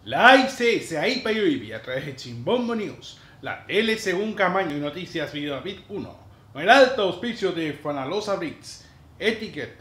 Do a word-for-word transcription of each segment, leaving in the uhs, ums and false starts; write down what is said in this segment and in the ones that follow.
La A I C S, A I P I a través de Chimbombo News, la L según Camaño y Noticias Video Bit uno, con el alto auspicio de Fanalosa Brits, Etiquette,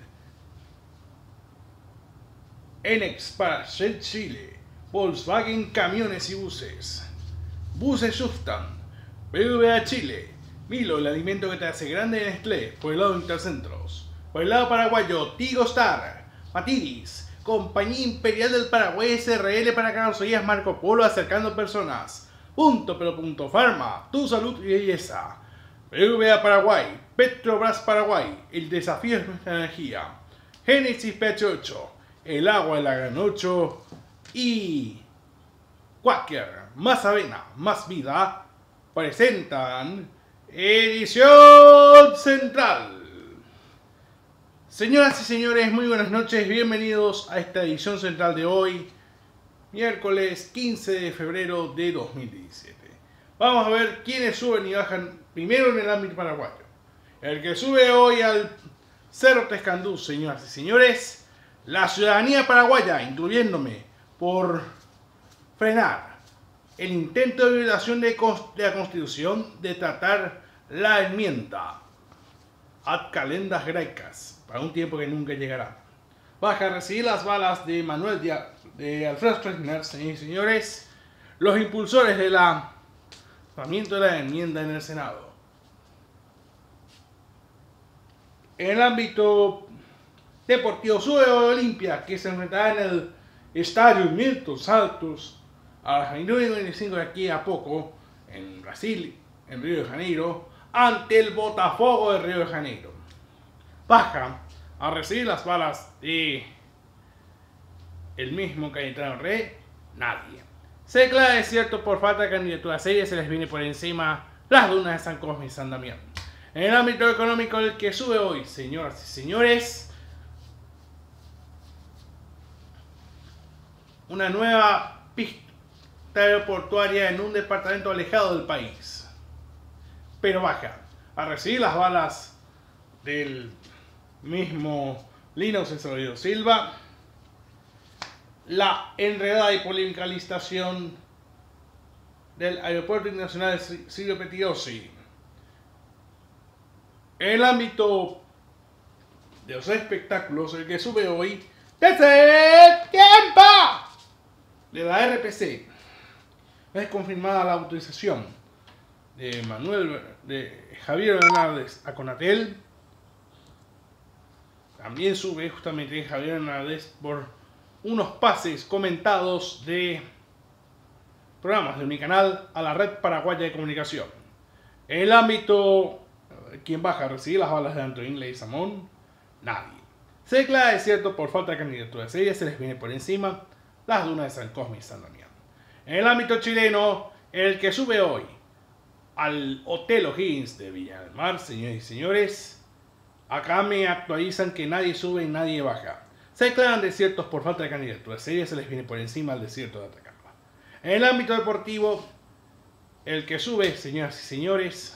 Enex para Shell Chile, Volkswagen Camiones y Buses, Buses Shuftan, B V A Chile, Milo, el alimento que te hace grande en Nestlé, por el lado Intercentros, por el lado paraguayo, Tigo Star, Matiris, Compañía Imperial del Paraguay S R L para carrocerías Marco Polo acercando personas, Punto Pero Punto Farma, tu salud y belleza, B V A Paraguay, Petrobras Paraguay, el desafío es nuestra energía, Génesis P H ocho, el agua de la Gran ocho y Quaker, más avena, más vida, presentan Edición Central. Señoras y señores, muy buenas noches, bienvenidos a esta edición central de hoy, miércoles quince de febrero de dos mil diecisiete. Vamos a ver quiénes suben y bajan primero en el ámbito paraguayo. El que sube hoy al Cerro Tescandú, señoras y señores, la ciudadanía paraguaya, incluyéndome, por frenar el intento de violación de, de la Constitución de tratar la enmienda ad calendas graecas para un tiempo que nunca llegará. Baja a recibir las balas de Manuel Díaz, de Alfredo Stroessner, señores y señores, los impulsores del lanzamiento de la enmienda en el Senado. En el ámbito deportivo, sube Olimpia, que se enfrentará en el Estadio Milton Santos a las veintinueve y veinticinco de aquí a poco, en Brasil, en Río de Janeiro, ante el Botafogo de Río de Janeiro. Baja a recibir las balas de el mismo Cayetano Rey, nadie. Se declara desierto por falta de candidatura seria, se les viene por encima las dunas de San Cosme y San Damián. En el ámbito económico, el que sube hoy, señoras y señores, una nueva pista aeroportuaria en un departamento alejado del país, pero baja a recibir las balas del mismo Lino Cesarido Silva, la enredada y polémica licitación del Aeropuerto Internacional Silvio Pettirossi. En el ámbito de los espectáculos, el que sube hoy desde el tiempo de la R P C es confirmada la autorización de Manuel de Javier Hernández a Conatel. También sube justamente Javier Hernández por unos pases comentados de programas de Unicanal a la red paraguaya de comunicación. En el ámbito, quien baja a recibir las balas de Antoine Leguizamón, nadie. Se declara desierto por falta de candidatura seria, se les viene por encima las dunas de San Cosme y San Damián. En el ámbito chileno, el que sube hoy al Hotel O'Higgins de Villa del Mar, señores y señores, acá me actualizan que nadie sube y nadie baja. Se declaran desiertos por falta de candidatura seria, se les viene por encima al desierto de Atacama. En el ámbito deportivo, el que sube, señoras y señores,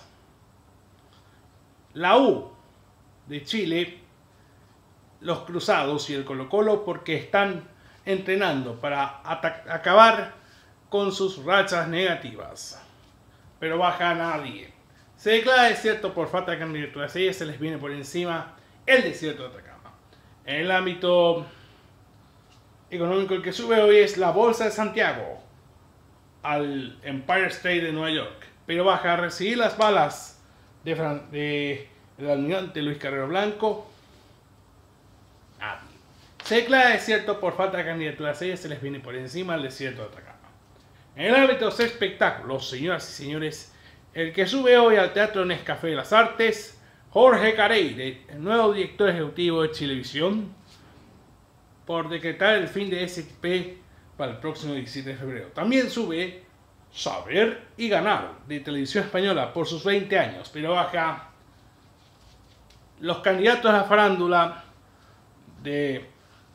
la U de Chile, los Cruzados y el Colo Colo, porque están entrenando para acabar con sus rachas negativas. Pero baja a nadie. Se declara desierto por falta de candidatura seria, se les viene por encima el desierto de Atacama. En el ámbito económico, el que sube hoy es la Bolsa de Santiago al Empire State de Nueva York, pero baja a recibir las balas de, Fran de el almirante Luis Carrero Blanco, nadie. Se declara desierto por falta de candidatura seria, se les viene por encima el desierto de Atacama. En el ámbito de los espectáculos, señoras y señores, el que sube hoy al Teatro Nescafé de las Artes, Jorge Careire, el nuevo director ejecutivo de Chilevisión, por decretar el fin de S X P para el próximo diecisiete de febrero. También sube Saber y Ganar, de Televisión Española, por sus veinte años, pero baja los candidatos a la farándula de,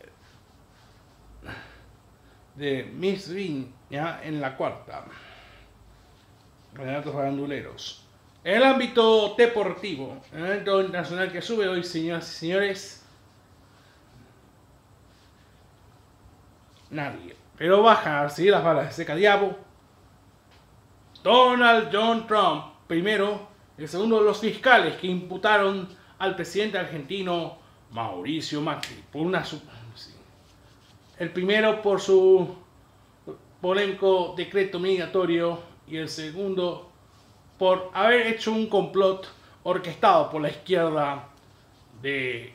de Miss Viña en la cuarta. Candidatos faranduleros. En el ámbito deportivo, en el ámbito internacional que sube hoy, señoras y señores, nadie. pero bajan así las balas de seca diablo. Donald John Trump, primero, el segundo de los fiscales que imputaron al presidente argentino Mauricio Macri por una sí. El primero por su polémico decreto migratorio y el segundo por haber hecho un complot orquestado por la izquierda de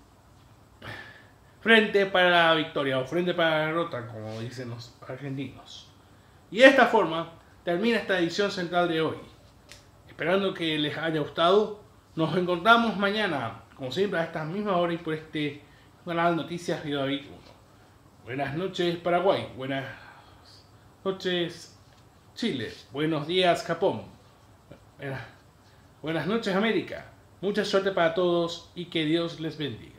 Frente para la Victoria o Frente para la Derrota, como dicen los argentinos. Y de esta forma termina esta edición central de hoy. Esperando que les haya gustado, nos encontramos mañana, como siempre a estas mismas horas y por este canal Noticias Río David uno. Buenas noches Paraguay, buenas noches Chile, buenos días Japón, buenas noches América, mucha suerte para todos y que Dios les bendiga.